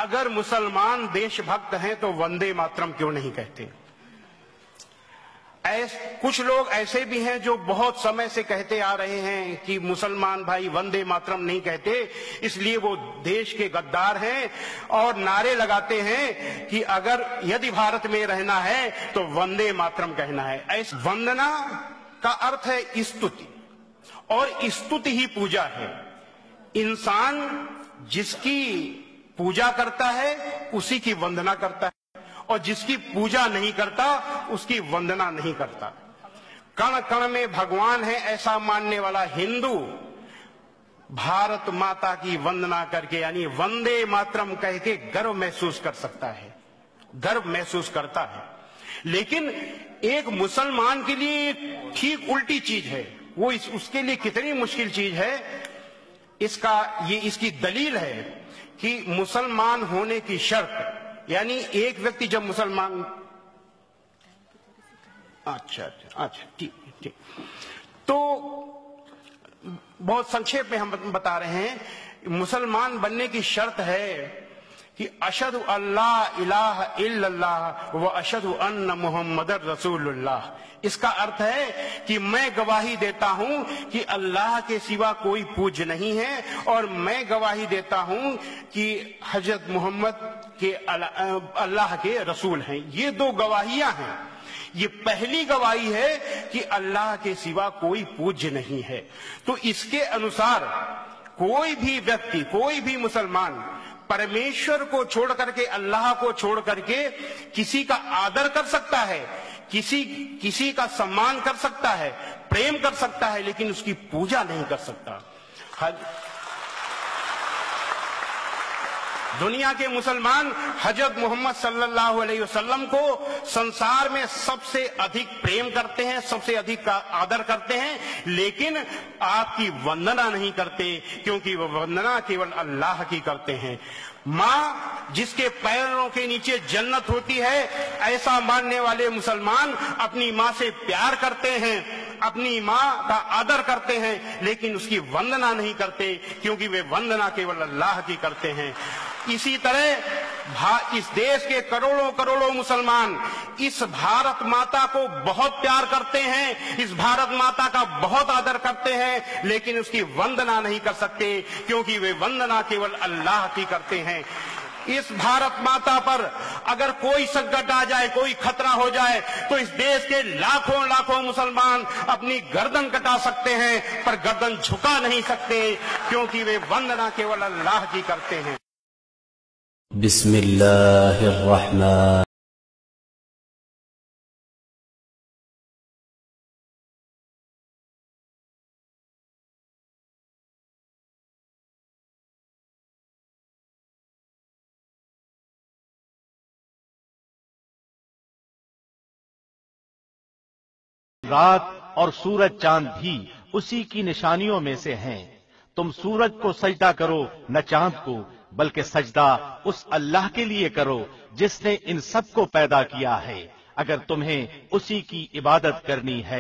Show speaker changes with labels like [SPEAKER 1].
[SPEAKER 1] अगर मुसलमान देशभक्त हैं तो वंदे मातरम क्यों नहीं कहते। कुछ लोग ऐसे भी हैं जो बहुत समय से कहते आ रहे हैं कि मुसलमान भाई वंदे मातरम नहीं कहते, इसलिए वो देश के गद्दार हैं और नारे लगाते हैं कि अगर यदि भारत में रहना है तो वंदे मातरम कहना है। ऐसे वंदना का अर्थ है स्तुति, और स्तुति ही पूजा है। इंसान जिसकी पूजा करता है उसी की वंदना करता है, और जिसकी पूजा नहीं करता उसकी वंदना नहीं करता। कण कण में भगवान है ऐसा मानने वाला हिंदू भारत माता की वंदना करके यानी वंदे मातरम कह के गर्व महसूस कर सकता है, गर्व महसूस करता है। लेकिन एक मुसलमान के लिए ठीक उल्टी चीज है। वो उसके लिए कितनी मुश्किल चीज है, इसकी दलील है कि मुसलमान होने की शर्त, यानी एक व्यक्ति जब मुसलमान, अच्छा ठीक, तो बहुत संक्षेप में हम बता रहे हैं, मुसलमान बनने की शर्त है कि अशहदु अल्लाह इलाहा इल्लल्लाह व अशहदु अन्न मुहम्मदर रसूलुल्लाह। इसका अर्थ है कि मैं गवाही देता हूं कि अल्लाह के सिवा कोई पूज्य नहीं है, और मैं गवाही देता हूं कि हजरत मोहम्मद के अल्लाह के रसूल हैं। ये दो गवाहियां हैं। ये पहली गवाही है कि अल्लाह के सिवा कोई पूज्य नहीं है। तो इसके अनुसार कोई भी व्यक्ति, कोई भी मुसलमान परमेश्वर को छोड़ करके, अल्लाह को छोड़ करके किसी का आदर कर सकता है, किसी का सम्मान कर सकता है, प्रेम कर सकता है, लेकिन उसकी पूजा नहीं कर सकता। दुनिया के मुसलमान हजरत मोहम्मद सल्लल्लाहु अलैहि वसल्लम को संसार में सबसे अधिक प्रेम करते हैं, सबसे अधिक का आदर करते हैं, लेकिन आपकी वंदना नहीं करते, क्योंकि वह वंदना केवल अल्लाह की करते हैं। माँ जिसके पैरों के नीचे जन्नत होती है, ऐसा मानने वाले मुसलमान अपनी माँ से प्यार करते हैं, अपनी माँ का आदर करते हैं, लेकिन उसकी वंदना नहीं करते, क्योंकि वे वंदना केवल अल्लाह की करते हैं। इसी तरह इस देश के करोड़ों करोड़ों मुसलमान इस भारत माता को बहुत प्यार करते हैं, इस भारत माता का बहुत आदर करते हैं, लेकिन उसकी वंदना नहीं कर सकते, क्योंकि वे वंदना केवल अल्लाह की करते हैं। इस भारत माता पर अगर कोई संकट आ जाए, कोई खतरा हो जाए, तो इस देश के लाखों लाखों मुसलमान अपनी गर्दन कटा सकते हैं, पर गर्दन झुका नहीं सकते, क्योंकि वे वंदना केवल अल्लाह की करते हैं।
[SPEAKER 2] बिस्मिल्लाहिर्रहमान।
[SPEAKER 3] रात और सूरज चांद भी उसी की निशानियों में से हैं। तुम सूरज को सजदा करो न चांद को, बल्कि सजदा उस अल्लाह के लिए करो जिसने इन सब को पैदा किया है, अगर तुम्हें उसी की इबादत करनी है।